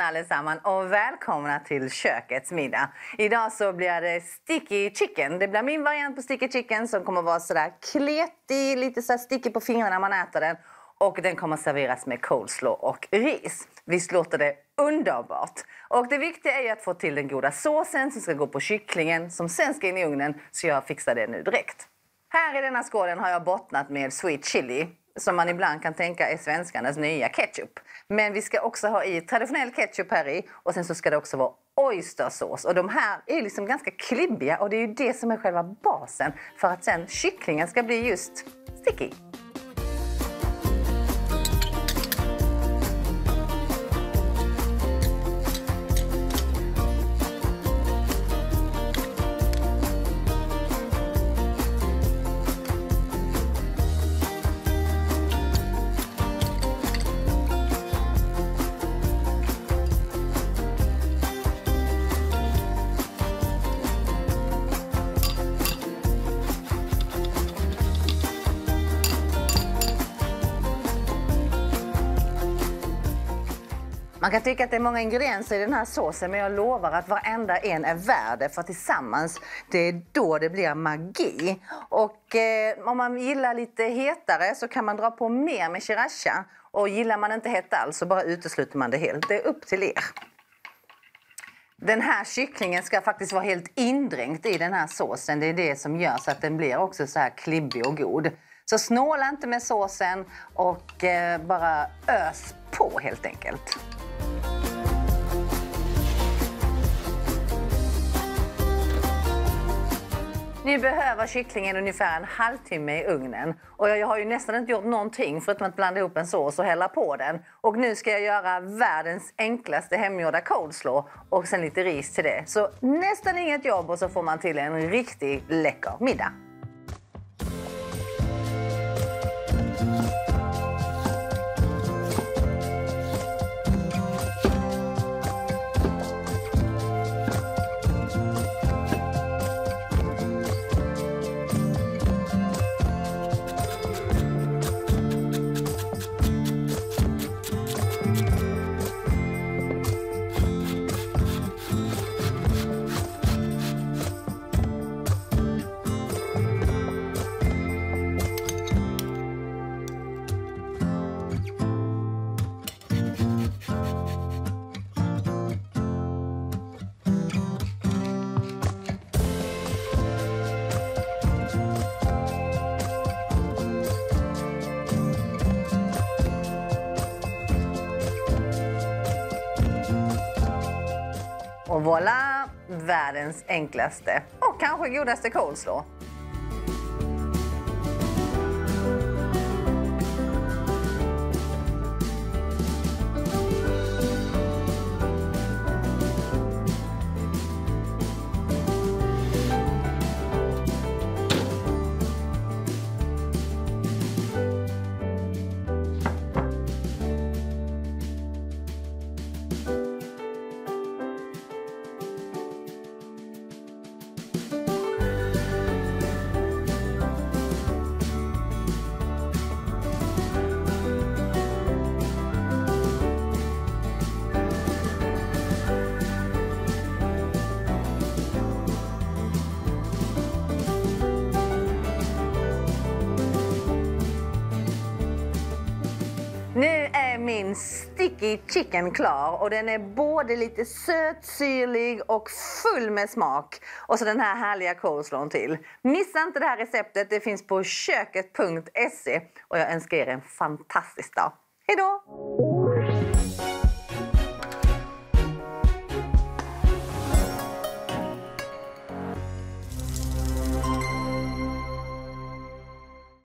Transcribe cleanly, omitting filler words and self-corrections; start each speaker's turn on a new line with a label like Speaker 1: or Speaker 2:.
Speaker 1: allesammans och välkomna till kökets middag. Idag så blir det sticky chicken. Det blir min variant på sticky chicken som kommer vara sådär kletig, lite så sticky på fingrarna när man äter den. Och den kommer serveras med coleslaw och ris. Visst låter det underbart. Och det viktiga är att få till den goda såsen som ska gå på kycklingen som sen ska in i ugnen, så jag fixar det nu direkt. Här i denna skålen har jag bottnat med sweet chili, som man ibland kan tänka är svenskarnas nya ketchup. Men vi ska också ha i traditionell ketchup här i, och sen så ska det också vara oystersås. Och de här är liksom ganska klibbiga, och det är ju det som är själva basen för att sen kycklingen ska bli just sticky. Man kan tycka att det är många ingredienser i den här såsen, men jag lovar att varenda en är värd det, för tillsammans det är då det blir magi. Och om man gillar lite hetare så kan man dra på mer med sriracha, och gillar man inte hett alls så bara utesluter man det helt. Det är upp till er. Den här kycklingen ska faktiskt vara helt indränkt i den här såsen. Det är det som gör så att den blir också så här klibbig och god. Så snåla inte med såsen och bara ös på helt enkelt. Nu behöver kycklingen ungefär en halvtimme i ugnen. Och jag har ju nästan inte gjort någonting förutom att blanda ihop en sås och hälla på den. Och nu ska jag göra världens enklaste hemgjorda coleslaw och sen lite ris till det. Så nästan inget jobb, och så får man till en riktigt läcker middag. Och voilà, världens enklaste och kanske godaste coleslaw. Nu är min sticky chicken klar, och den är både lite söt, syrlig och full med smak. Och så den här härliga coleslawn till. Missa inte det här receptet, det finns på köket.se, och jag önskar er en fantastisk dag. Hej då!